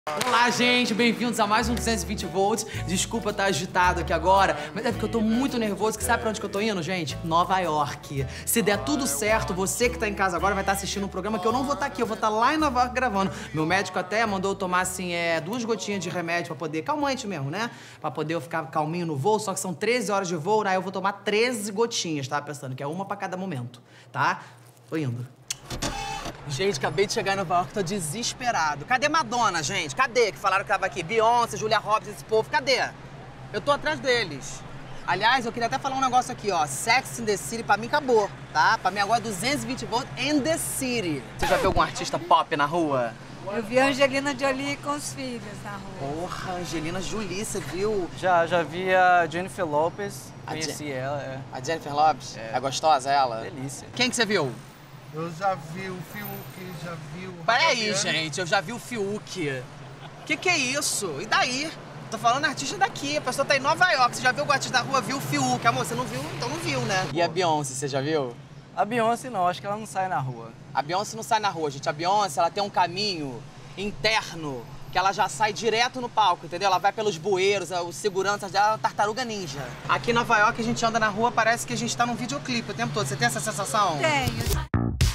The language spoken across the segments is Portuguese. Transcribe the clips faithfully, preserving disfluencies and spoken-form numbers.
Olá, gente, bem-vindos a mais um duzentos e vinte volts. Desculpa estar agitado aqui agora, mas é porque eu tô muito nervoso, que sabe pra onde que eu tô indo, gente? Nova York. Se der tudo certo, você que tá em casa agora vai estar assistindo um programa que eu não vou estar aqui, eu vou estar lá em Nova York gravando. Meu médico até mandou eu tomar, assim, é, duas gotinhas de remédio pra poder... Calmante mesmo, né? Pra poder eu ficar calminho no voo, só que são treze horas de voo, aí eu vou tomar treze gotinhas, tá? Pensando que é uma pra cada momento, tá? Tô indo. Gente, acabei de chegar em Nova York, tô desesperado. Cadê Madonna, gente? Cadê? Que falaram que tava aqui. Beyoncé, Julia Roberts, esse povo, cadê? Eu tô atrás deles. Aliás, eu queria até falar um negócio aqui, ó. Sex in the City, pra mim, acabou, tá? Pra mim, agora é duzentos e vinte volts in the City. Você já viu algum artista pop na rua? Eu vi a Angelina Jolie com os filhos na rua. Porra, Angelina Jolie, você viu? Já, já vi a Jennifer Lopez, A conheci Je- ela, é. A Jennifer Lopez? É. É gostosa, ela? Delícia. Quem que você viu? Eu já vi o Fiuk, já vi o... Peraí, Fabiano. gente, eu já vi o Fiuk. Que que é isso? E daí? Tô falando artista daqui, a pessoa tá em Nova York. Você já viu o artista da rua, viu o Fiuk. Amor, você não viu? Então não viu, né? E a Beyoncé, você já viu? A Beyoncé não, acho que ela não sai na rua. A Beyoncé não sai na rua, gente. A Beyoncé, ela tem um caminho interno que ela já sai direto no palco, entendeu? Ela vai pelos bueiros, os seguranças dela, tartaruga ninja. Aqui em Nova York, a gente anda na rua, parece que a gente tá num videoclipe o tempo todo. Você tem essa sensação? Tenho.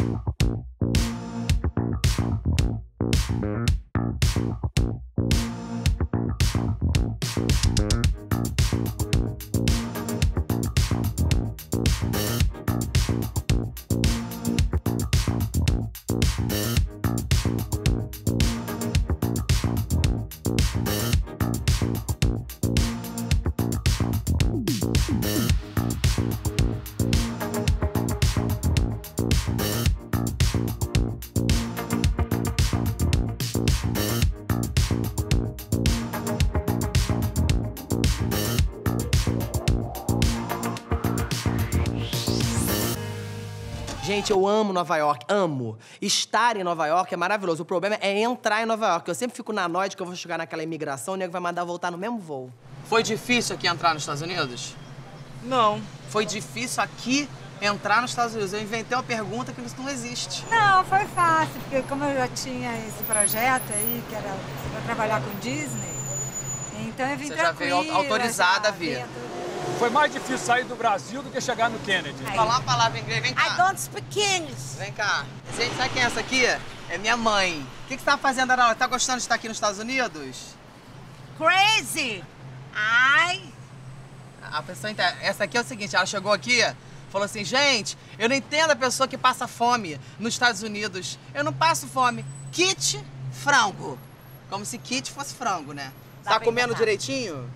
Gente, eu amo Nova York, amo. Estar em Nova York é maravilhoso. O problema é entrar em Nova York. Eu sempre fico na noite que eu vou chegar naquela imigração, o nego vai mandar eu voltar no mesmo voo. Foi difícil aqui entrar nos Estados Unidos? Não. Foi difícil aqui entrar nos Estados Unidos. Eu inventei uma pergunta que não existe. Não, foi fácil, porque como eu já tinha esse projeto aí, que era pra trabalhar com Disney, então eu vim Você já veio tranquila, autorizada a já, vir. vim- Foi mais difícil sair do Brasil do que chegar no Kennedy. Falar a palavra em inglês, vem cá. I don't speak English. Vem cá. Gente, sabe quem é essa aqui? É minha mãe. O que, que você tá fazendo, Ana? Tá gostando de estar aqui nos Estados Unidos? Crazy. Ai. A pessoa entende. Essa aqui é o seguinte, ela chegou aqui, falou assim, gente, eu não entendo a pessoa que passa fome nos Estados Unidos. Eu não passo fome. Kit, frango. Como se kit fosse frango, né? Dá Tá pra comendo enganar. direitinho?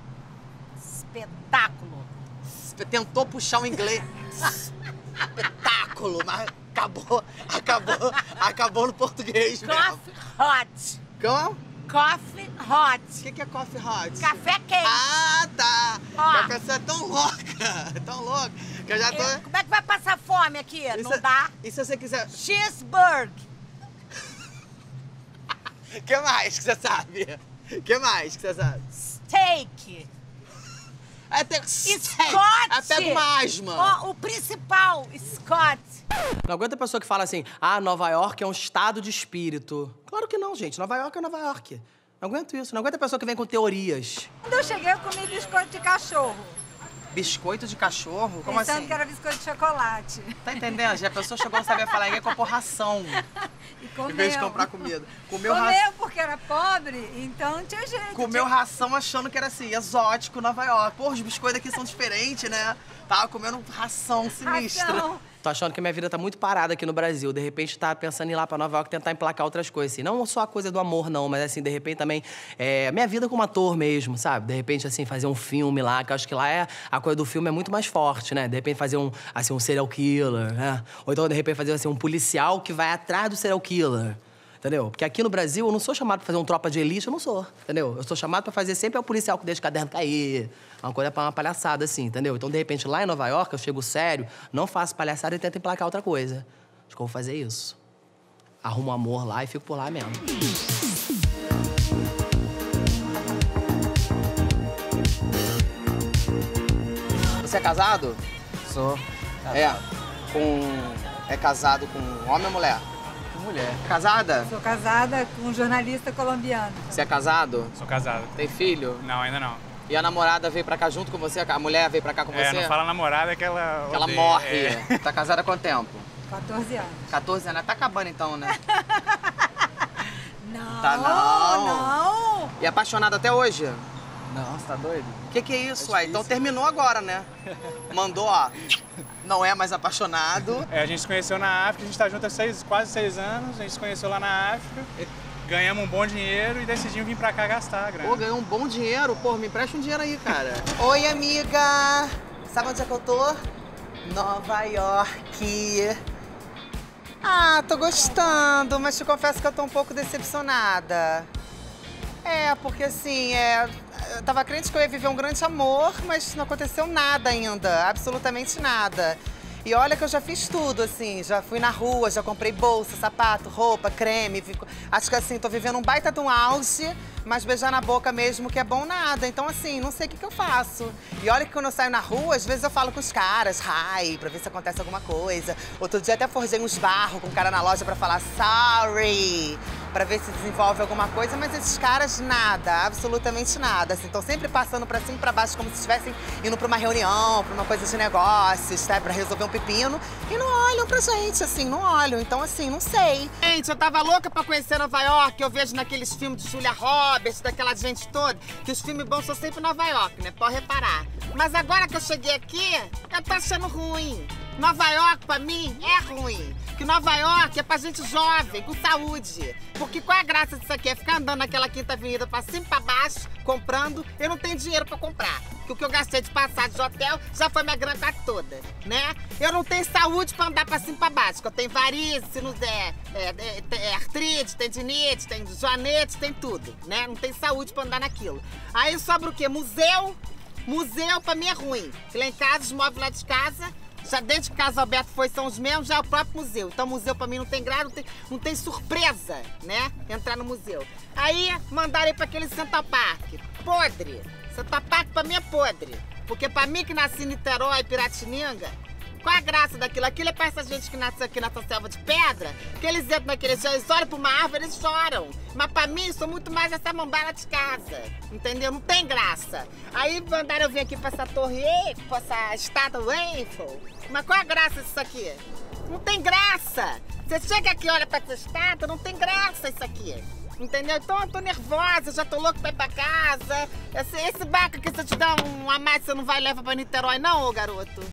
Espetáculo. Tentou puxar o inglês. Espetáculo, mas acabou, acabou, acabou no português mesmo. Coffee hot. Como? Coffee hot. O que, que é coffee hot? Café quente. Ah, tá! Ó. A pessoa é tão louca, tão louca, que eu já tô... Eu- como é que vai passar fome aqui? E Não se- dá. E se você quiser... Cheeseburger. O que mais que você sabe? O que mais que você sabe? Steak. Até... Scott! Até uma asma. Ó, o principal, Scott. Não aguenta a pessoa que fala assim, ah, Nova York é um estado de espírito. Claro que não, gente. Nova York é Nova York. Não aguento isso. Não aguenta a pessoa que vem com teorias. Quando eu cheguei, eu comi biscoito de cachorro. Biscoito de cachorro? Como pensando assim? que era biscoito de chocolate. Tá entendendo? Já a pessoa chegou, não sabia falar, ninguém comprou ração. E comeu. Em vez de comprar comida. Comeu, Comeu ração. porque era pobre, então não tinha jeito. Comeu tinha... ração achando que era assim, exótico, Nova York. Pô, os biscoitos aqui são diferentes, né? Tava comendo ração sinistra. Ração. Tô achando que minha vida tá muito parada aqui no Brasil. De repente, tá pensando em ir lá pra Nova York tentar emplacar outras coisas, assim. Não só a coisa do amor, não, mas assim, de repente também, é, minha vida como ator mesmo, sabe? De repente, assim, fazer um filme lá, que eu acho que lá é, a coisa do filme é muito mais forte, né? De repente fazer um, assim, um serial killer, né? Ou então, de repente, fazer, assim, um policial que vai atrás do serial killer. Entendeu? Porque aqui no Brasil eu não sou chamado pra fazer um tropa de elite, eu não sou, entendeu? Eu sou chamado pra fazer sempre é o policial que deixa o caderno cair, uma coisa pra uma palhaçada assim, entendeu? Então, de repente, lá em Nova York, eu chego sério, não faço palhaçada e tento emplacar outra coisa. Acho que eu vou fazer isso. Arrumo amor lá e fico por lá mesmo. Você é casado? Sou. É. Com... É casado com homem ou mulher? que mulher. Casada? Sou casada com um jornalista colombiano. Você é casado? Sou casado. Tem filho? Não, ainda não. E a namorada veio pra cá junto com você? A mulher veio pra cá com É, você? não fala namorada que ela Que ela odeia. morre. É. Tá casada há quanto tempo? quatorze anos. quatorze anos. Tá acabando então, né? Não, Tá não. não. E apaixonada até hoje? Não, você tá doido? O que que é isso, É uai? Então difícil. terminou agora, né? Mandou, ó. Não é mais apaixonado. É, a gente se conheceu na África, a gente tá junto há seis, quase seis anos, a gente se conheceu lá na África, ganhamos um bom dinheiro e decidimos vir pra cá gastar a grana. Pô, ganhou um bom dinheiro. Pô, me empresta um dinheiro aí, cara. Oi, amiga. Sabe onde é que eu tô? Nova York. Ah, tô gostando, mas te confesso que eu tô um pouco decepcionada. É, porque assim, é, eu tava crente que eu ia viver um grande amor, mas não aconteceu nada ainda, absolutamente nada. E olha que eu já fiz tudo, assim, já fui na rua, já comprei bolsa, sapato, roupa, creme. Fico... Acho que assim, tô vivendo um baita de um auge, mas beijar na boca mesmo que é bom nada. Então assim, não sei o que que eu faço. E olha que quando eu saio na rua, às vezes eu falo com os caras, hi, pra ver se acontece alguma coisa. Outro dia até forjei uns barros com o cara na loja pra falar sorry, pra ver se desenvolve alguma coisa, mas esses caras nada, absolutamente nada. Assim, estão sempre passando pra cima e pra baixo como se estivessem indo pra uma reunião, pra uma coisa de negócios, tá? Pra resolver um pepino. E não olham pra gente, assim, não olham. Então, assim, não sei. Gente, eu tava louca pra conhecer Nova York. Eu vejo naqueles filmes de Julia Roberts, daquela gente toda, que os filmes bons são sempre Nova York, né? Pode reparar. Mas agora que eu cheguei aqui, eu tô achando ruim. Nova York, pra mim, é ruim. Que Nova York é pra gente jovem, com saúde. Porque qual é a graça disso aqui? É ficar andando naquela Quinta Avenida pra cima e pra baixo, comprando. Eu não tenho dinheiro pra comprar. Porque o que eu gastei de passagem de hotel já foi minha grana toda, né? Eu não tenho saúde pra andar pra cima e pra baixo. Porque eu tenho varize, sinus, é, é, é, é artrite, tendinite, tem joanete, tem tudo, né? Não tem saúde pra andar naquilo. Aí sobra o quê? Museu. Museu pra mim é ruim. Lá em casa, os móveis lá de casa... Já desde que o Casa Alberto foi, são os mesmos, já é o próprio museu. Então museu pra mim não tem graça, não tem, não tem surpresa, né? Entrar no museu. Aí mandaram ir pra aquele Central Park. Podre. Central Park pra mim é podre. Porque pra mim que nasci em Niterói, Piratininga, qual a graça daquilo? Aquilo é pra essa gente que nasceu aqui nessa selva de pedra, que eles entram naquele chão, eles olham pra uma árvore, eles choram. Mas pra mim, sou muito mais essa mambara de casa, entendeu? Não tem graça. Aí mandaram eu vir aqui pra essa torre, pra essa estátua Eiffel. Mas qual a graça disso aqui? Não tem graça. Você chega aqui e olha pra essa estátua, não tem graça isso aqui. Entendeu? Então eu tô nervosa, já tô louco pra ir pra casa. Esse, esse barco aqui, se eu te dar um a mais, você não vai levar pra Niterói não, ô garoto?